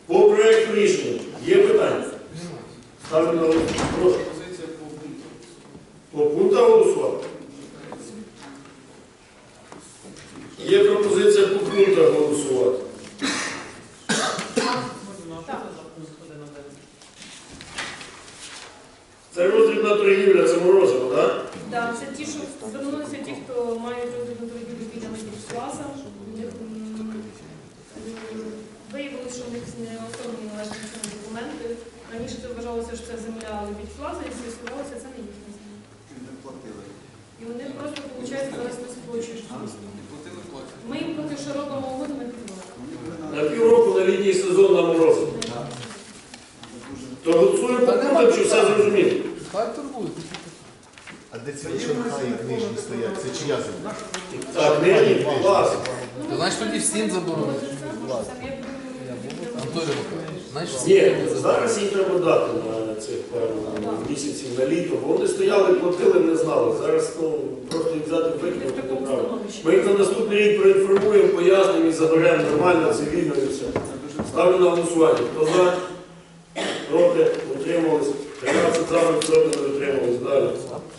По проєкту рішення є питання? Ставлю на голосування. Прошу. По пунктах голосувати? Є пропозиція по пунктах голосувати. Це роздрібна торгівля, це Морозиво, так? Так, це ті, що звернулися ті, хто мають роздрібну торгівлю біля медіакласа. Виявилося, що в них не оформлені належні документи. Раніше це вважалося, що це земля медіакласа, і з'ясувалося, це не їхня земля. І вони просто, виходить, зараз не сплачують. Ми їм поки що робимо угоду на півроку. На півроку на літній сезон на Морозиво. То голосуємо по пунктам, чи все зрозуміло? Хай торгують. А де ці шанхаї книжні стоять? Це чия земля? Так, нині, клас. То значить тоді всім заборонити. Анатолій Миколаївич, значить Ні, зараз їм треба дати на цих пару місяців на літо, бо вони стояли, платили, не знали. Зараз просто їх взяти викинути неправильно. Ми їх на наступний рік проінформуємо, пояснимо і заберемо нормально, цивільно і все. Ставлю на голосування. Хто за? Проти? Утримались? 13 за, проти не утримались. Далі.